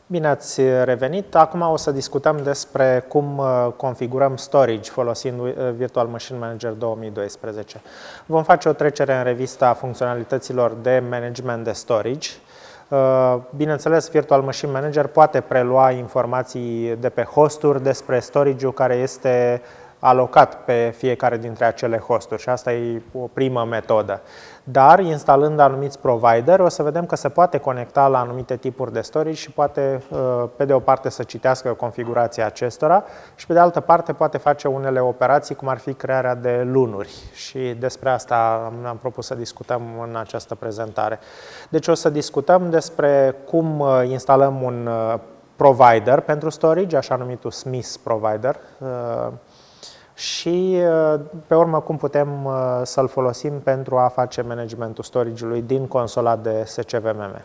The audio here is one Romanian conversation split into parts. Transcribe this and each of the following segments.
Bine ați revenit! Acum o să discutăm despre cum configurăm storage folosind Virtual Machine Manager 2012. Vom face o trecere în revistă a funcționalităților de management de storage. Bineînțeles, Virtual Machine Manager poate prelua informații de pe hosturi despre storage-ul care este alocat pe fiecare dintre acele hosturi și asta e o primă metodă. Dar, instalând anumiți provider, o să vedem că se poate conecta la anumite tipuri de storage și poate, pe de o parte, să citească configurația acestora și, pe de altă parte, poate face unele operații, cum ar fi crearea de lunuri. Și despre asta am propus să discutăm în această prezentare. Deci o să discutăm despre cum instalăm un provider pentru storage, așa numitul SMIS provider, și pe urmă cum putem să-l folosim pentru a face managementul storage-ului din consola de SCVMM.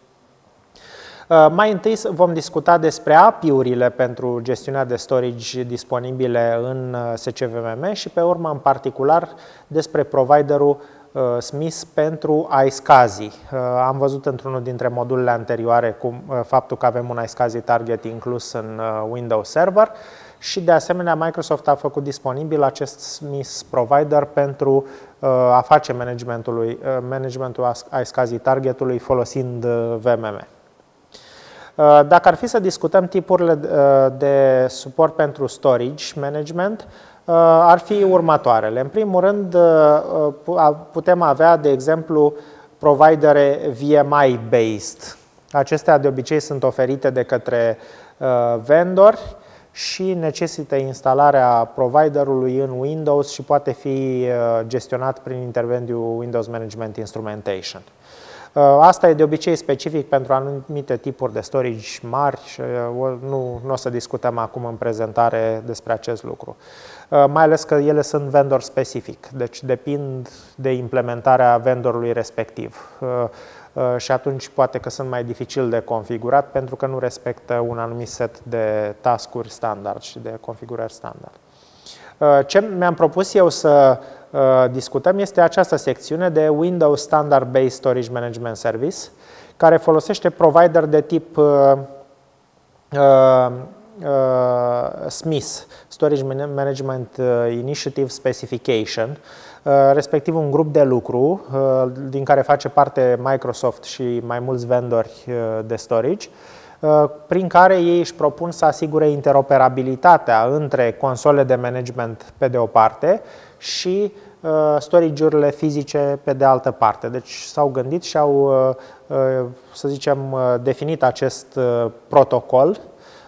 Mai întâi vom discuta despre API-urile pentru gestiunea de storage disponibile în SCVMM și pe urmă în particular despre providerul SMIS pentru iSCSI. Am văzut într-unul dintre modulele anterioare faptul că avem un iSCSI target inclus în Windows Server și de asemenea Microsoft a făcut disponibil acest SMIS provider pentru a face managementul iSCSI targetului folosind VMM. Dacă ar fi să discutăm tipurile de suport pentru storage management, ar fi următoarele. În primul rând, putem avea, de exemplu, providere VMI-based. Acestea de obicei sunt oferite de către vendori și necesită instalarea providerului în Windows și poate fi gestionat prin intermediul Windows Management Instrumentation. Asta e de obicei specific pentru anumite tipuri de storage mari și nu o să discutăm acum în prezentare despre acest lucru. Mai ales că ele sunt vendor specific, deci depind de implementarea vendorului respectiv. Și atunci poate că sunt mai dificil de configurat pentru că nu respectă un anumit set de task-uri standard și de configurări standard. Ce mi-am propus eu să discutăm este această secțiune de Windows Standard Based Storage Management Service, care folosește provider de tip SMIS, Storage Management Initiative Specification, respectiv un grup de lucru din care face parte Microsoft și mai mulți vendori de storage, prin care ei își propun să asigure interoperabilitatea între console de management pe de o parte și storage-urile fizice pe de altă parte. Deci s-au gândit și au, să zicem, definit acest protocol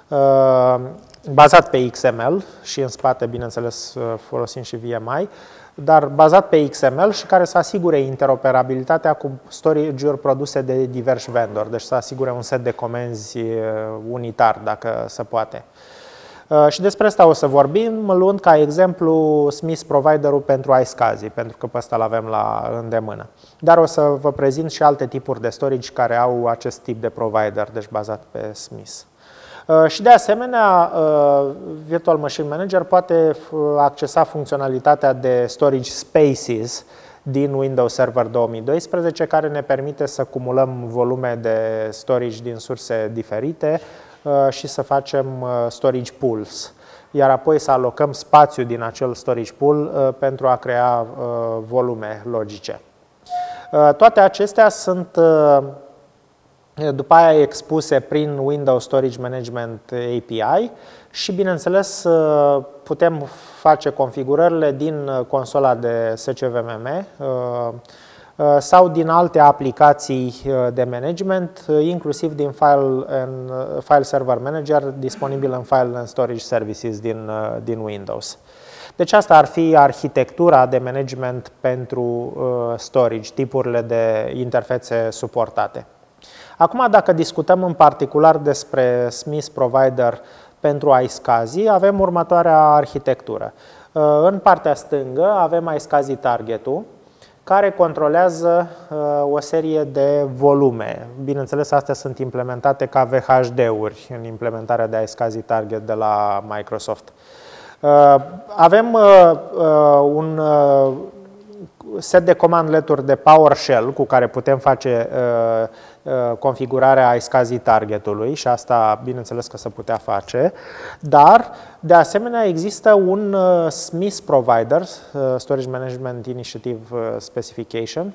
bazat pe XML și în spate, bineînțeles, folosim și VMI, dar bazat pe XML și care să asigure interoperabilitatea cu storage-uri produse de diversi vendori, deci să asigure un set de comenzi unitar, dacă se poate. Și despre asta o să vorbim, luând ca exemplu SMIS providerul pentru iSCSI, pentru că pe ăsta îl avem la îndemână. Dar o să vă prezint și alte tipuri de storage care au acest tip de provider, deci bazat pe SMIS. Și de asemenea, Virtual Machine Manager poate accesa funcționalitatea de Storage Spaces din Windows Server 2012, care ne permite să cumulăm volume de storage din surse diferite și să facem storage pools, iar apoi să alocăm spațiu din acel storage pool pentru a crea volume logice. Toate acestea sunt după aia expuse prin Windows Storage Management API și, bineînțeles, putem face configurările din consola de SCVMM sau din alte aplicații de management, inclusiv din File Server Manager, disponibil în File and Storage Services din Windows. Deci asta ar fi arhitectura de management pentru storage, tipurile de interfețe suportate. Acum, dacă discutăm în particular despre SMIS provider pentru iSCSI, avem următoarea arhitectură. În partea stângă avem iSCSI targetul, care controlează o serie de volume. Bineînțeles, astea sunt implementate ca VHD-uri în implementarea de iSCSI target de la Microsoft. Avem un set de commandleturi de PowerShell cu care putem face configurarea iSCSI targetului și asta bineînțeles că se putea face, dar de asemenea există un SMIS provider, Storage Management Initiative Specification,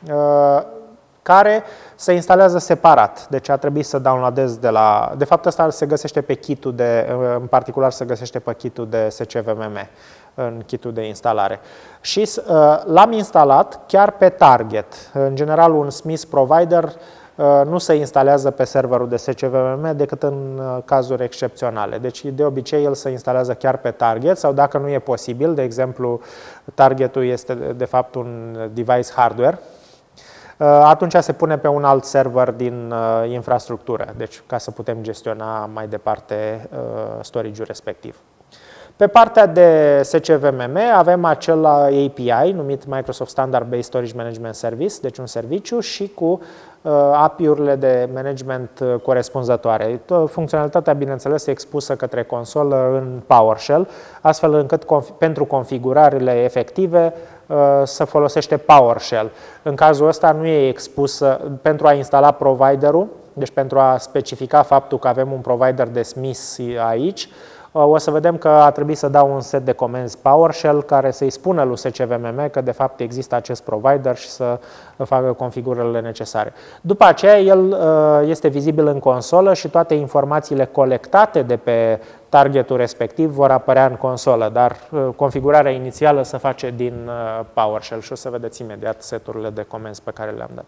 care se instalează separat. Deci a trebuit să downloadez de la... De fapt, asta se găsește pe kitul în particular se găsește pe kitul de SCVMM, în kitul de instalare. Și l-am instalat chiar pe target. În general, un SMIS provider nu se instalează pe serverul de SCVMM decât în cazuri excepționale. Deci, de obicei, el se instalează chiar pe target sau dacă nu e posibil, de exemplu, targetul este de fapt un device hardware, atunci se pune pe un alt server din infrastructură, deci ca să putem gestiona mai departe storage-ul respectiv. Pe partea de SCVMM avem acel API numit Microsoft Standard Based Storage Management Service, deci un serviciu și cu API-urile de management corespunzătoare. Funcționalitatea, bineînțeles, e expusă către consolă în PowerShell, astfel încât pentru configurările efective să folosește PowerShell. În cazul ăsta nu e expusă pentru a instala providerul, deci pentru a specifica faptul că avem un provider de SMIS aici, o să vedem că a trebuit să dau un set de comenzi PowerShell care să-i spună lui SCVMM că de fapt există acest provider și să facă configurările necesare. După aceea el este vizibil în consolă și toate informațiile colectate de pe targetul respectiv vor apărea în consolă, dar configurarea inițială se face din PowerShell și o să vedeți imediat seturile de comenzi pe care le-am dat.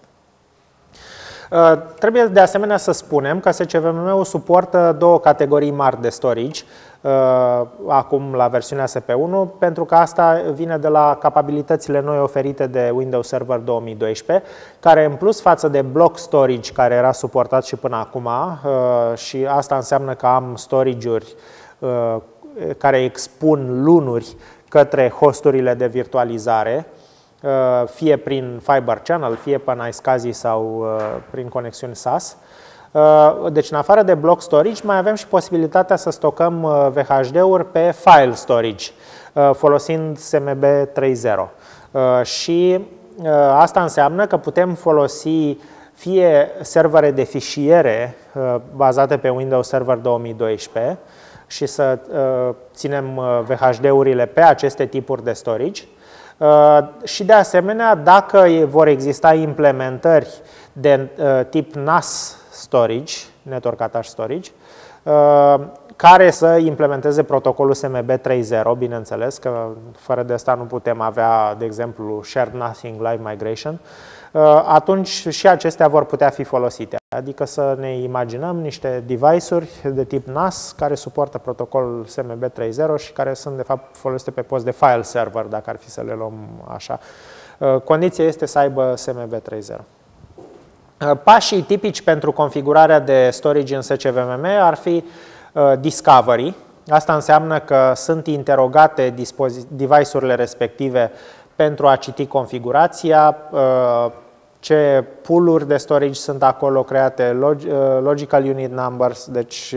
Trebuie de asemenea să spunem că SCVMM-ul suportă două categorii mari de storage, acum la versiunea SP1, pentru că asta vine de la capabilitățile noi oferite de Windows Server 2012, care în plus față de block storage, care era suportat și până acum, și asta înseamnă că am storage-uri care expun lunuri către hosturile de virtualizare, fie prin Fiber Channel, fie pe iSCSI sau prin conexiuni SAS. Deci, în afară de block storage, mai avem și posibilitatea să stocăm VHD-uri pe file storage, folosind SMB 3.0. Și asta înseamnă că putem folosi fie servere de fișiere bazate pe Windows Server 2012 și să ținem VHD-urile pe aceste tipuri de storage, și de asemenea, dacă vor exista implementări de tip NAS storage, Network Attached Storage, care să implementeze protocolul SMB 3.0, bineînțeles, că fără de asta nu putem avea, de exemplu, Shared Nothing Live Migration, atunci și acestea vor putea fi folosite. Adică să ne imaginăm niște device-uri de tip NAS care suportă protocolul SMB 3.0 și care sunt, de fapt, folosite pe post de file server, dacă ar fi să le luăm așa. Condiția este să aibă SMB 3.0. Pașii tipici pentru configurarea de storage în SCVMM ar fi discovery. Asta înseamnă că sunt interogate device-urile respective pentru a citi configurația, ce pool-uri de storage sunt acolo create, logical unit numbers, deci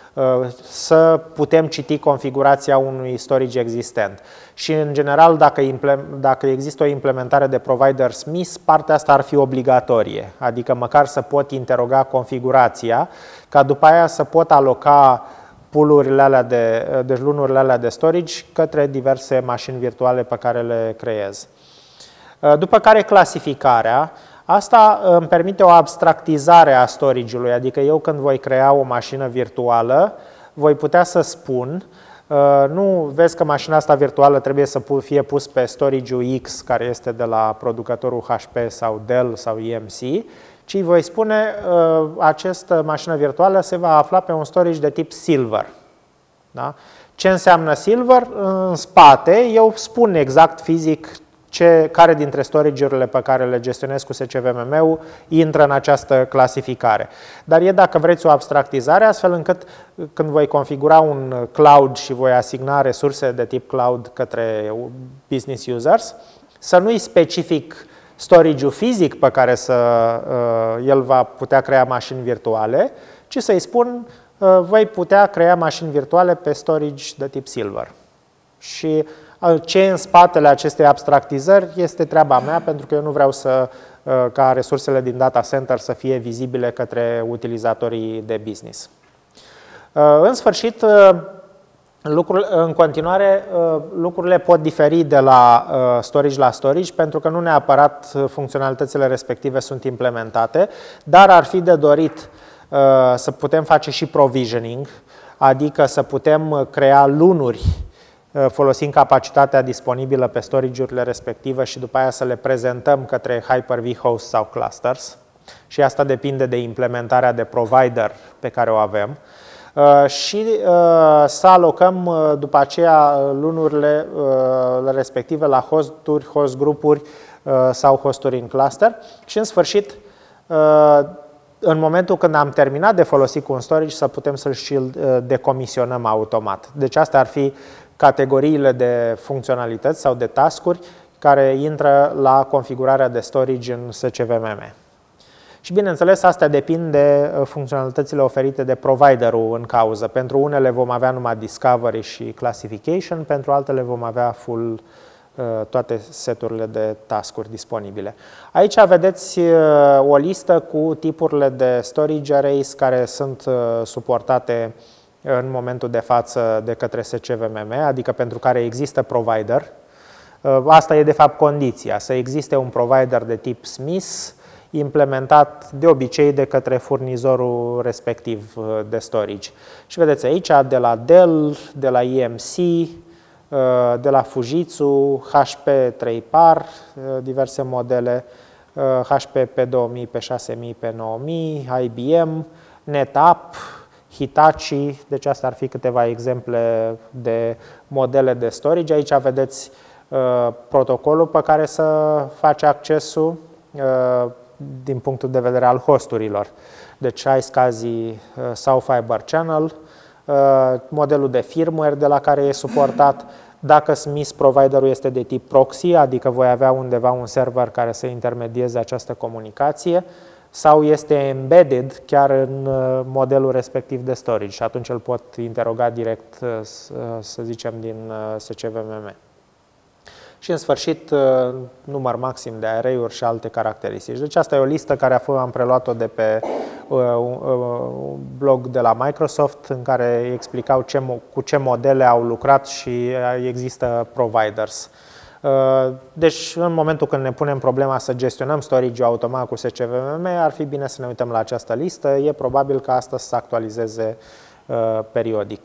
să putem citi configurația unui storage existent. Și în general, dacă există o implementare de provider SMIS, partea asta ar fi obligatorie, adică măcar să pot interoga configurația, ca după aia să pot aloca pool-urile alea deci lunurile alea de storage către diverse mașini virtuale pe care le creez. După care clasificarea. Asta îmi permite o abstractizare a storage-ului, adică eu când voi crea o mașină virtuală, voi putea să spun, nu vezi că mașina asta virtuală trebuie să fie pus pe storage-ul X, care este de la producătorul HP sau Dell sau EMC, ci voi spune, această mașină virtuală se va afla pe un storage de tip Silver. Da? Ce înseamnă Silver? În spate, eu spun exact fizic care dintre storage-urile pe care le gestionez cu SCVMM-ul intră în această clasificare. Dar e, dacă vreți, o abstractizare, astfel încât când voi configura un cloud și voi asigna resurse de tip cloud către business users, să nu-i specific storage-ul fizic pe care el va putea crea mașini virtuale, ci să-i spun, voi putea crea mașini virtuale pe storage de tip Silver. Și ce în spatele acestei abstractizări este treaba mea, pentru că eu nu vreau să ca resursele din data center să fie vizibile către utilizatorii de business. În sfârșit, în continuare, lucrurile pot diferi de la storage la storage, pentru că nu neapărat funcționalitățile respective sunt implementate, dar ar fi de dorit să putem face și provisioning, adică să putem crea lunuri folosind capacitatea disponibilă pe storage-urile respective și după aia să le prezentăm către Hyper-V host sau clusters. Și asta depinde de implementarea de provider pe care o avem. Și să alocăm după aceea lunurile respective la hosturi, host grupuri sau hosturi în cluster. Și în sfârșit, în momentul când am terminat de folosit cu un storage, să putem să-l și decomisionăm automat. Deci astea ar fi categoriile de funcționalități sau de task-uri care intră la configurarea de storage în SCVMM. Și bineînțeles, astea depind de funcționalitățile oferite de providerul în cauză. Pentru unele vom avea numai discovery și classification, pentru altele vom avea full toate seturile de task-uri disponibile. Aici vedeți o listă cu tipurile de storage arrays care sunt suportate în momentul de față de către SCVMM, adică pentru care există provider. Asta e de fapt condiția, să existe un provider de tip Smith, implementat de obicei de către furnizorul respectiv de storage. Și vedeți aici de la Dell, de la EMC, de la Fujitsu, HP 3PAR, diverse modele, HP P2000, P6000, P9000, IBM, NetApp, Hitachi, deci astea ar fi câteva exemple de modele de storage. Aici vedeți protocolul pe care să face accesul din punctul de vedere al hosturilor. Deci iSCSI sau Fiber Channel, modelul de firmware de la care e suportat, dacă Smith providerul este de tip proxy, adică voi avea undeva un server care să intermedieze această comunicație, sau este embedded chiar în modelul respectiv de storage și atunci îl pot interoga direct, să zicem, din SCVMM. Și în sfârșit, număr maxim de array-uri și alte caracteristici. Deci asta e o listă care am preluat-o de pe un blog de la Microsoft în care explicau cu ce modele au lucrat și există providers. Deci în momentul când ne punem problema să gestionăm storage-ul automat cu SCVMM, ar fi bine să ne uităm la această listă. E probabil că asta să se actualizeze periodic.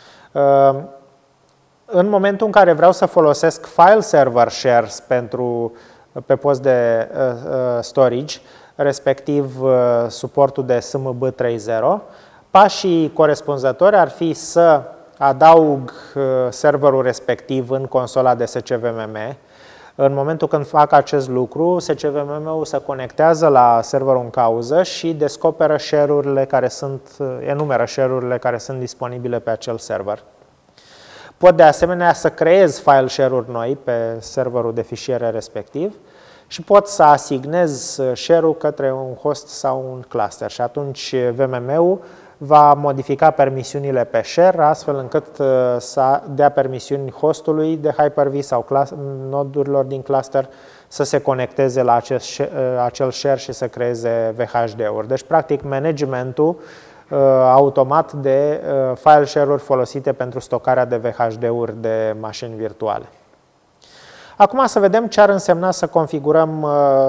În momentul în care vreau să folosesc file server shares pe post de storage, respectiv suportul de SMB 3.0, pașii corespunzători ar fi să adaug serverul respectiv în consola de SCVMM. În momentul când fac acest lucru, SCVMM-ul se conectează la serverul în cauză și descoperă share-urile care enumeră share-urile care sunt disponibile pe acel server. Pot de asemenea să creez file share-uri noi pe serverul de fișiere respectiv și pot să asignez share-ul către un host sau un cluster și atunci VMM-ul va modifica permisiunile pe share astfel încât să dea permisiuni hostului de Hyper-V sau nodurilor din cluster să se conecteze la acel share și să creeze VHD-uri. Deci, practic, managementul automat de file share-uri folosite pentru stocarea de VHD-uri de mașini virtuale. Acum să vedem ce ar însemna să configurăm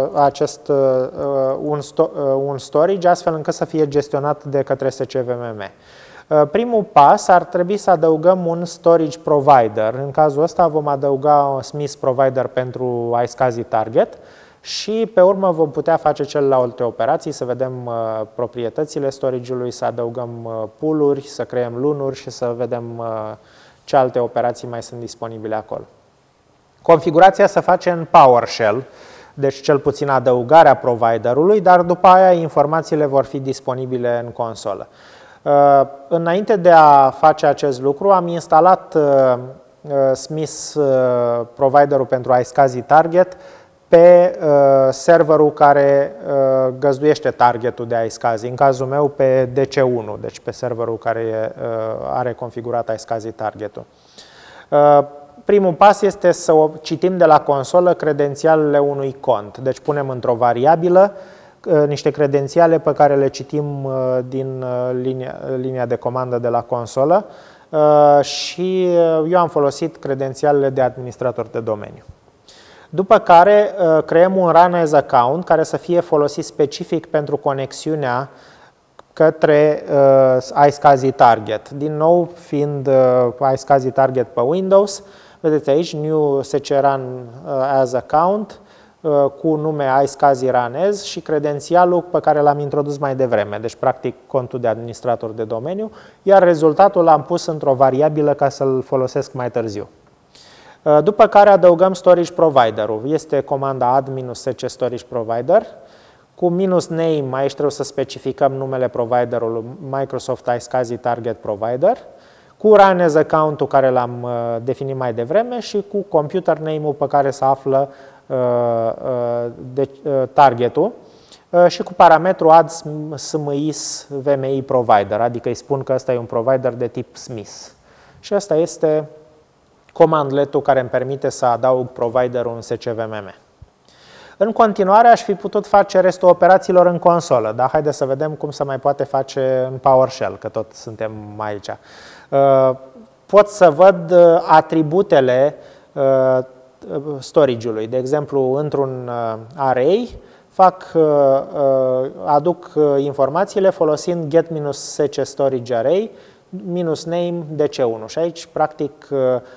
un storage astfel încât să fie gestionat de către SCVMM. Primul pas ar trebui să adăugăm un storage provider. În cazul ăsta vom adăuga un Smith provider pentru iSCSI target și pe urmă vom putea face celelalte operații, să vedem proprietățile storage-ului, să adăugăm pool-uri, să creăm lunuri și să vedem ce alte operații mai sunt disponibile acolo. Configurația se face în PowerShell, deci cel puțin adăugarea providerului, dar după aia informațiile vor fi disponibile în consolă. Înainte de a face acest lucru, am instalat Smith providerul pentru iSCSI target pe serverul care găzduiește targetul de iSCSI, în cazul meu pe DC1, deci pe serverul care are configurat iSCSI targetul. Primul pas este să citim de la consolă credențialele unui cont. Deci punem într-o variabilă niște credențiale pe care le citim din linia de comandă de la consolă și eu am folosit credențialele de administrator de domeniu. După care creăm un Run as Account care să fie folosit specific pentru conexiunea către iSCSI Target. Din nou, fiind iSCSI Target pe Windows, vedeți aici New SC Run as Account cu nume iSCSI Run as și credențialul pe care l-am introdus mai devreme, deci practic contul de administrator de domeniu, iar rezultatul l-am pus într-o variabilă ca să-l folosesc mai târziu. După care adăugăm storage provider-ul. Este comanda add-sc storage provider. Cu -name aici trebuie să specificăm numele providerului Microsoft iSCSI Target Provider. Cu Run as Account-ul care l-am definit mai devreme și cu computer name-ul pe care se află targetul și cu parametru add smis VMI provider, adică îi spun că ăsta e un provider de tip Smith. Și ăsta este commandlet-ul care îmi permite să adaug providerul în SCVMM. În continuare aș fi putut face restul operațiilor în consolă, dar haideți să vedem cum se mai poate face în PowerShell, că tot suntem aici. Pot să văd atributele storage-ului. De exemplu, într-un array aduc informațiile folosind get-sc storage array -name dc1 și aici practic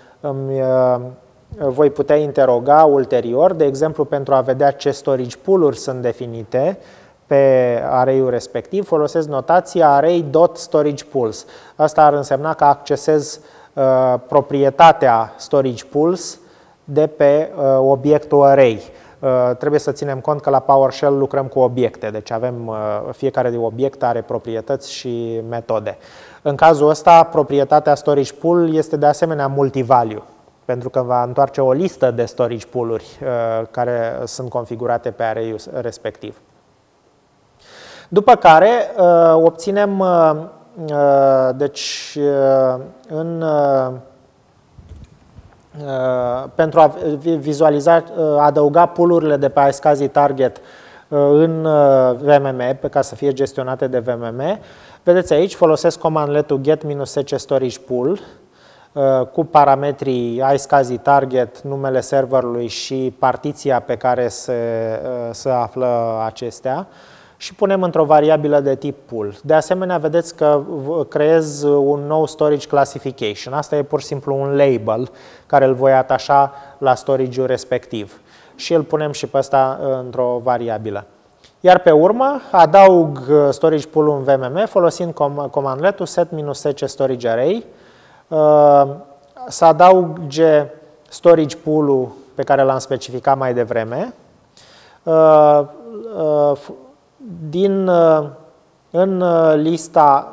voi putea interoga ulterior, de exemplu pentru a vedea ce storage pool-uri sunt definite pe array-ul respectiv, folosesc notația array.storagePools. Asta ar însemna că accesez proprietatea storage pools de pe obiectul array. Trebuie să ținem cont că la PowerShell lucrăm cu obiecte, deci avem fiecare obiect are proprietăți și metode. În cazul ăsta, proprietatea storage pool este de asemenea multivalue, pentru că va întoarce o listă de storage pool-uri care sunt configurate pe array-ul respectiv. După care obținem, pentru a vizualiza, adăuga pool-urile de pe iSCSI Target în VMM, ca să fie gestionate de VMM, vedeți aici, folosesc commandletul get-sc storage pool cu parametrii iSCSI Target, numele serverului și partiția pe care se află acestea și punem într-o variabilă de tip pool. De asemenea, vedeți că creez un nou storage classification. Asta e pur și simplu un label care îl voi atașa la storage-ul respectiv și îl punem și pe ăsta într-o variabilă. Iar pe urmă adaug storage pool-ul în VMM folosind commandletul set-sc storage array, să adauge storage pool-ul pe care l-am specificat mai devreme, în lista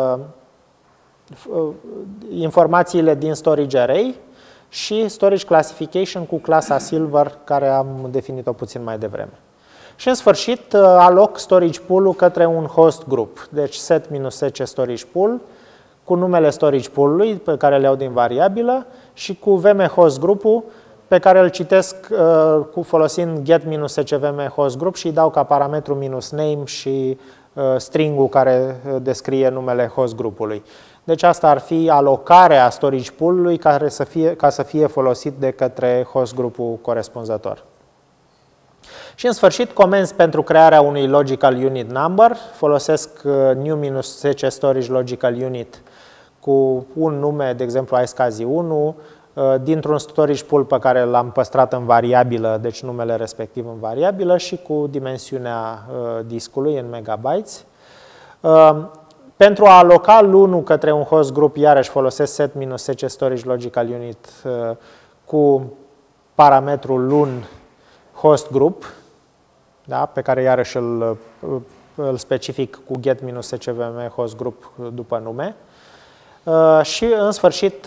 informațiile din storage array și storage classification cu clasa silver care am definit-o puțin mai devreme. Și în sfârșit aloc storage pool-ul către un host group, deci set-sc storage pool cu numele storage pool-ului pe care le iau din variabilă și cu VM host group-ul pe care îl citesc folosind get-sc VM host group și îi dau ca parametru -name și string-ul care descrie numele host grupului. Deci asta ar fi alocarea storage pool-ului ca să fie folosit de către host grupul corespunzător. Și în sfârșit, comenzi pentru crearea unui logical unit number. Folosesc new-sc storage logical unit cu un nume, de exemplu iSCSI 1, dintr-un storage pool pe care l-am păstrat în variabilă, deci numele respectiv în variabilă și cu dimensiunea discului în megabytes. Pentru a aloca LUN-ul către un host group, iarăși folosesc set-sc storage logical unit cu parametrul LUN host group, da, pe care iarăși îl specific cu get-sc VM host group după nume. Și în sfârșit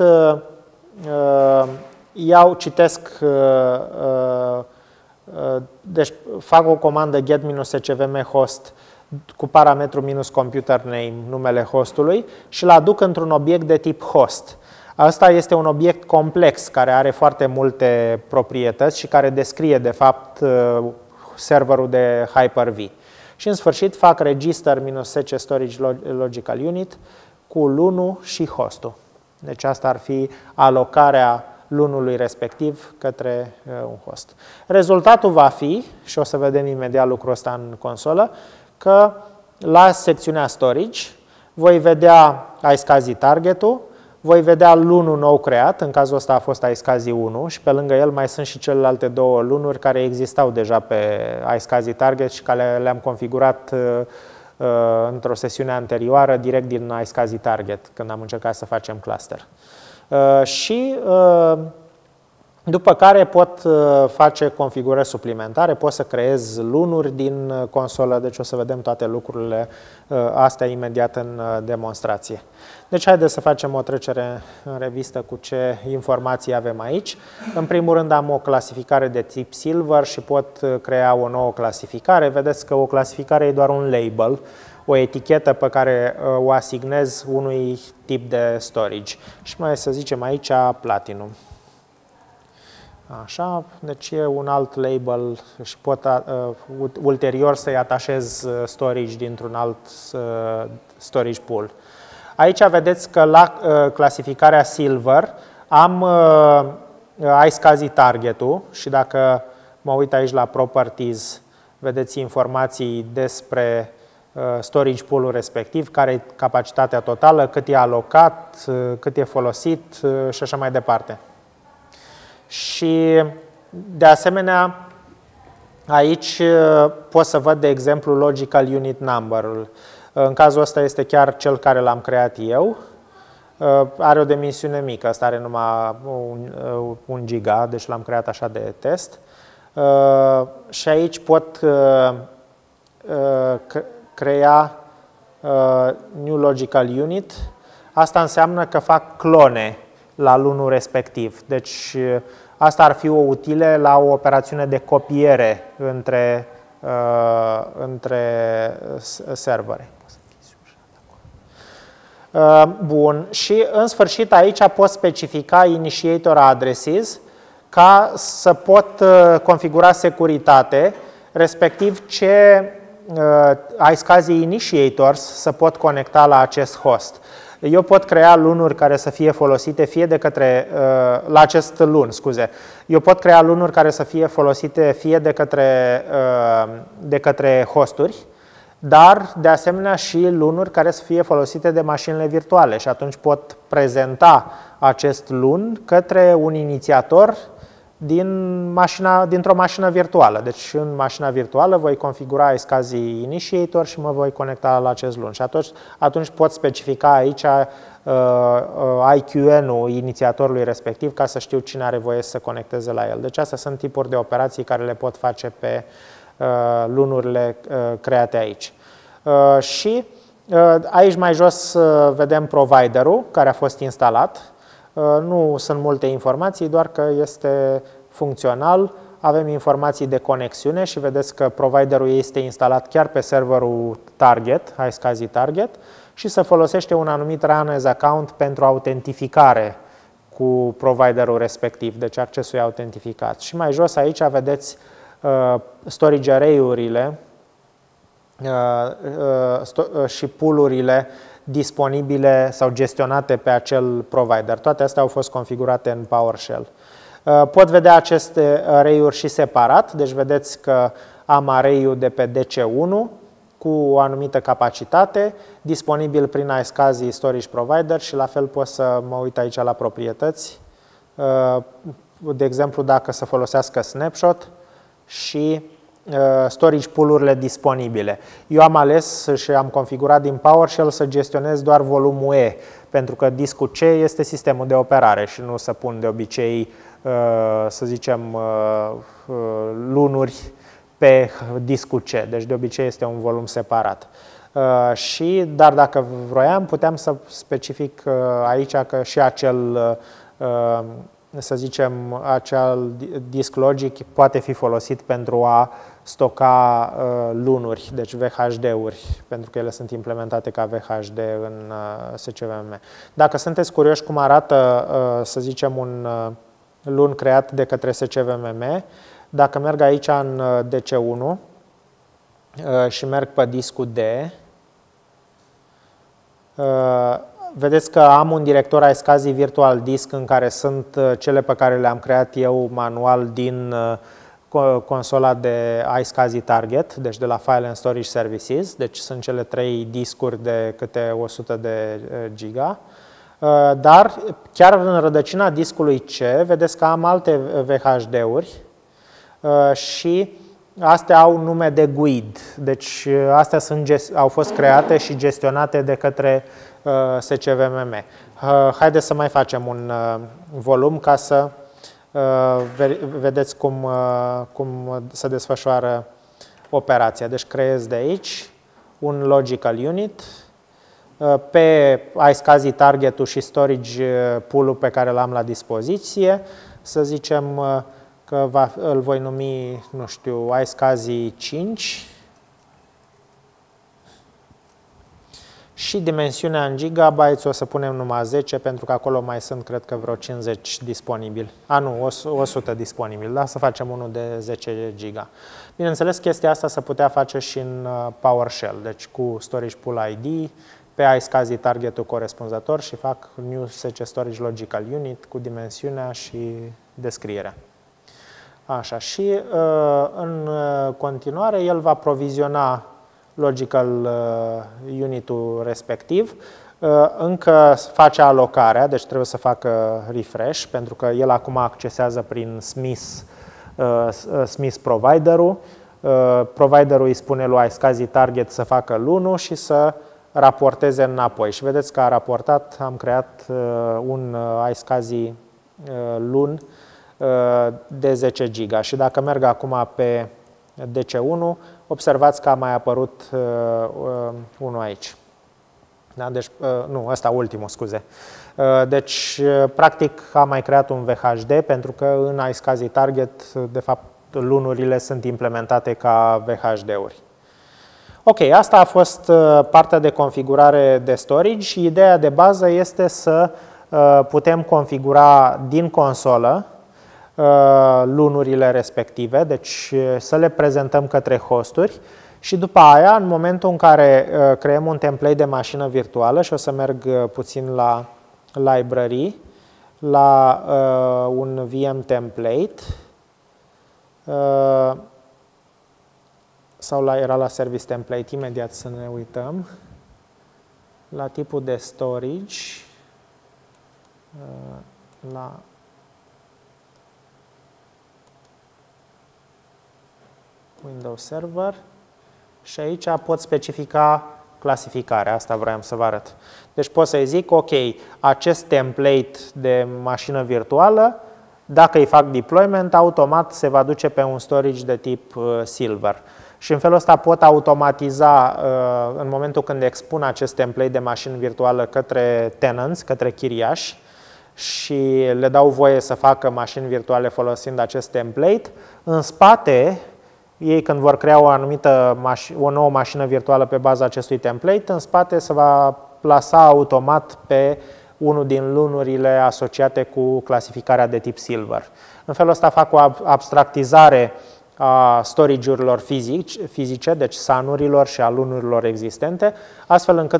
deci fac o comandă get-sc VM host cu parametru -computer name, numele hostului, și îl aduc într-un obiect de tip host. Asta este un obiect complex care are foarte multe proprietăți și care descrie, de fapt, serverul de Hyper-V. Și, în sfârșit, fac register-SC storage logical unit cu LUN-ul și hostul. Deci asta ar fi alocarea LUN-ului respectiv către un host. Rezultatul va fi, și o să vedem imediat lucrul ăsta în consolă, că la secțiunea storage voi vedea iSCSI target-ul, voi vedea LUN-ul nou creat, în cazul ăsta a fost iSCSI 1 și pe lângă el mai sunt și celelalte două LUN-uri care existau deja pe iSCSI target și care le-am configurat într-o sesiune anterioară direct din iSCSI target, când am încercat să facem cluster. Și după care pot face configurări suplimentare, pot să creez LUN-uri din consolă, deci o să vedem toate lucrurile astea imediat în demonstrație. Deci haideți să facem o trecere în revistă cu ce informații avem aici. În primul rând am o clasificare de tip Silver și pot crea o nouă clasificare. Vedeți că o clasificare e doar un label, o etichetă pe care o asignez unui tip de storage. Și mai să zicem aici Platinum. Așa, deci e un alt label și pot ulterior să-i atașez storage dintr-un alt storage pool. Aici vedeți că la clasificarea Silver am iSCSI target-ul și dacă mă uit aici la Properties, vedeți informații despre storage pool-ul respectiv, care e capacitatea totală, cât e alocat, cât e folosit și așa mai departe. Și, de asemenea, aici pot să văd, de exemplu, Logical Unit Number-ul. În cazul ăsta este chiar cel care l-am creat eu. Are o dimensiune mică, ăsta are numai 1 giga, deci l-am creat așa de test. Și aici pot crea New Logical Unit. Asta înseamnă că fac clone la LUN-ul respectiv. Deci asta ar fi o utile la o operațiune de copiere între servere. Bun. Și în sfârșit aici pot specifica initiator addresses ca să pot configura securitate, respectiv ce iSCSI initiators să pot conecta la acest host. Eu pot crea LUN-uri care să fie folosite fie de către, la acest LUN, scuze. Eu pot crea LUN-uri care să fie folosite fie de către hosturi, dar de asemenea și LUN-uri care să fie folosite de mașinile virtuale și atunci pot prezenta acest LUN către un inițiator dintr-o mașină virtuală. Deci în mașina virtuală voi configura iSCSI initiator și mă voi conecta la acest LUN. Și atunci pot specifica aici IQN-ul inițiatorului respectiv ca să știu cine are voie să se conecteze la el. Deci astea sunt tipuri de operații care le pot face pe LUN-urile create aici. Și aici mai jos vedem providerul care a fost instalat. Nu sunt multe informații, doar că este funcțional. Avem informații de conexiune și vedeți că providerul este instalat chiar pe serverul target, iSCSI target, și se folosește un anumit run as account pentru autentificare cu providerul respectiv, deci accesul e autentificat. Și mai jos aici vedeți storage array-urile și pool-urile disponibile sau gestionate pe acel provider. Toate astea au fost configurate în PowerShell. Pot vedea aceste array-uri și separat, deci vedeți că am array-ul de pe DC1 cu o anumită capacitate, disponibil prin iSCSI Storage Provider și la fel pot să mă uit aici la proprietăți, de exemplu dacă să folosească snapshot și storage pool-urile disponibile. Eu am ales și am configurat din PowerShell să gestionez doar volumul E, pentru că discul C este sistemul de operare și nu să pun de obicei, să zicem, LUN-uri pe discul C. Deci de obicei este un volum separat. Dar dacă vroiam, puteam să specific aici că și acel, să zicem, acel disk logic poate fi folosit pentru a stoca lunuri, deci VHD-uri, pentru că ele sunt implementate ca VHD în SCVM. Dacă sunteți curioși cum arată, să zicem, un lun creat de către SCVM, dacă merg aici în DC1 și merg pe discul D, vedeți că am un director iSCSI Virtual Disk în care sunt cele pe care le-am creat eu manual din consola de iSCSI Target, deci de la File and Storage Services, deci sunt cele 3 discuri de câte 100 de giga. Dar chiar în rădăcina discului C, vedeți că am alte VHD-uri și astea au nume de GUID, deci astea au fost create și gestionate de către SCVM. Haideți să mai facem un volum ca să vedeți cum se desfășoară operația. Deci creez de aici un logical unit pe iSCSI Target-ul și storage pool-ul pe care l-am la dispoziție. Să zicem că îl voi numi, nu știu, iSCSI 5 și dimensiunea în gigabytes o să punem numai 10 pentru că acolo mai sunt, cred că, vreo 50 disponibili. Nu, 100 disponibili, dar să facem unul de 10 giga. Bineînțeles, chestia asta se putea face și în PowerShell, deci cu Storage Pool ID, pe iSCSI Target-ul corespunzător și fac New SC Storage Logical Unit cu dimensiunea și descrierea. Așa, și în continuare el va proviziona logical unit-ul respectiv, încă face alocarea, deci trebuie să facă refresh, pentru că el acum accesează prin Smith provider-ul. Providerul îi spune lui iSCSI Target să facă lunul și să raporteze înapoi. Și vedeți că a raportat, am creat un iSCSI lun de 10 giga. Și dacă merg acum pe DC1, observați că a mai apărut unul aici. Da? Deci, nu, ăsta ultimul, scuze. Deci, practic, am mai creat un VHD pentru că în iSCSI Target, de fapt, lunurile sunt implementate ca VHD-uri. Ok, asta a fost partea de configurare de storage și ideea de bază este să putem configura din consolă lunurile respective, deci să le prezentăm către hosturi și după aia, în momentul în care creăm un template de mașină virtuală și o să merg puțin la library, la un VM template sau era la service template, imediat să ne uităm, la tipul de storage, la Windows Server și aici pot specifica clasificarea, asta vreau să vă arăt. Deci pot să-i zic, ok, acest template de mașină virtuală, dacă îi fac deployment, automat se va duce pe un storage de tip Silver. Și în felul ăsta pot automatiza, în momentul când expun acest template de mașină virtuală către tenants, către chiriași, și le dau voie să facă mașini virtuale folosind acest template, în spate, ei când vor crea o nouă mașină virtuală pe baza acestui template, în spate se va plasa automat pe unul din lunurile asociate cu clasificarea de tip Silver. În felul ăsta fac o abstractizare a storage-urilor fizice, deci SAN-urilor și a lunurilor existente, astfel încât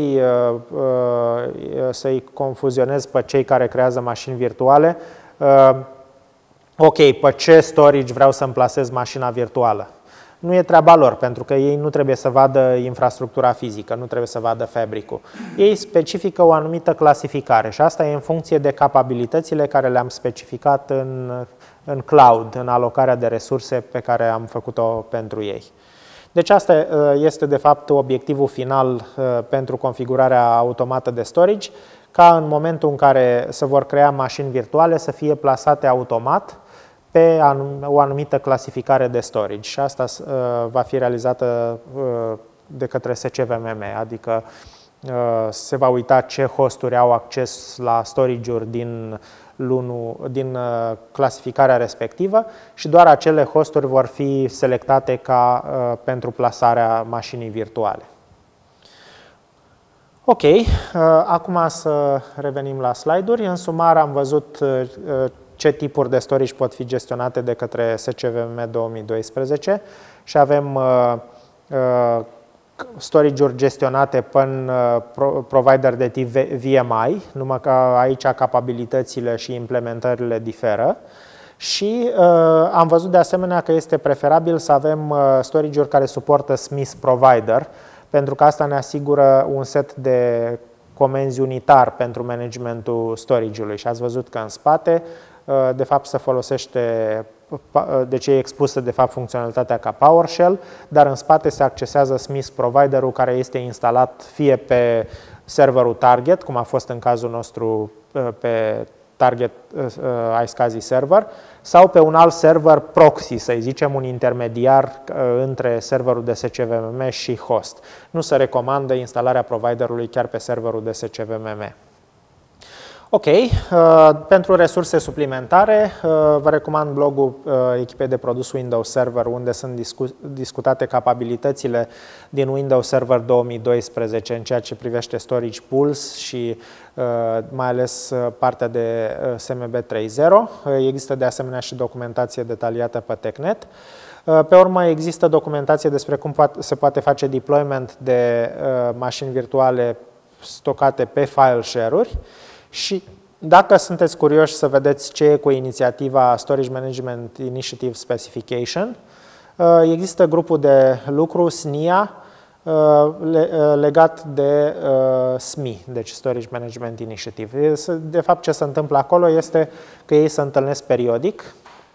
să-i confuzionez pe cei care creează mașini virtuale. Ok, pe ce storage vreau să-mi plasez mașina virtuală? Nu e treaba lor, pentru că ei nu trebuie să vadă infrastructura fizică, nu trebuie să vadă fabricul. Ei specifică o anumită clasificare și asta e în funcție de capabilitățile care le-am specificat în cloud, în alocarea de resurse pe care am făcut-o pentru ei. Deci asta este de fapt obiectivul final pentru configurarea automată de storage, ca în momentul în care se vor crea mașini virtuale să fie plasate automat pe o anumită clasificare de storage. Și asta va fi realizată de către SCVM, adică se va uita ce hosturi au acces la storage-uri din din clasificarea respectivă și doar acele hosturi vor fi selectate ca pentru plasarea mașinii virtuale. Ok, acum să revenim la slide-uri. În sumar am văzut ce tipuri de storage pot fi gestionate de către SCVM 2012 și avem storage-uri gestionate prin provider de tip VMI, numai că aici capabilitățile și implementările diferă. Și am văzut de asemenea că este preferabil să avem storage-uri care suportă Smith Provider, pentru că asta ne asigură un set de comenzi unitar pentru managementul storage-ului. Și ați văzut că în spate, de fapt, se folosește, deci e expusă de fapt funcționalitatea ca PowerShell, dar în spate se accesează Smith Provider-ul care este instalat fie pe serverul target, cum a fost în cazul nostru pe target iSCSI server, sau pe un alt server proxy, să zicem un intermediar între serverul DSCVM și host. Nu se recomandă instalarea providerului chiar pe serverul DSCVM. Ok, pentru resurse suplimentare vă recomand blogul echipei de produs Windows Server, unde sunt discutate capabilitățile din Windows Server 2012 în ceea ce privește storage pools și mai ales partea de SMB 3.0. Există de asemenea și documentație detaliată pe TechNet. Pe urmă există documentație despre cum se poate face deployment de mașini virtuale stocate pe file share-uri. Și dacă sunteți curioși să vedeți ce e cu inițiativa Storage Management Initiative Specification, există grupul de lucru SNIA legat de SMI, deci Storage Management Initiative. De fapt, ce se întâmplă acolo este că ei se întâlnesc periodic,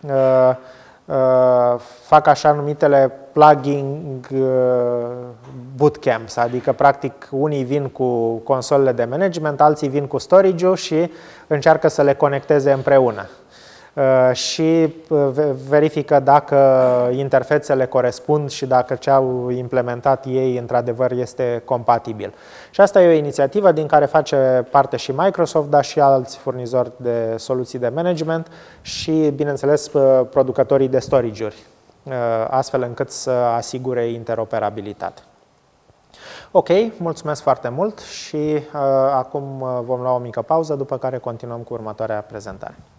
fac așa numitele plugging bootcamps, adică practic unii vin cu consolele de management, alții vin cu storage-ul și încearcă să le conecteze împreună. Și verifică dacă interfețele corespund și dacă ce au implementat ei într-adevăr este compatibil. Și asta e o inițiativă din care face parte și Microsoft, dar și alți furnizori de soluții de management și, bineînțeles, producătorii de storage-uri, astfel încât să asigure interoperabilitate. Ok, mulțumesc foarte mult și acum vom lua o mică pauză, după care continuăm cu următoarea prezentare.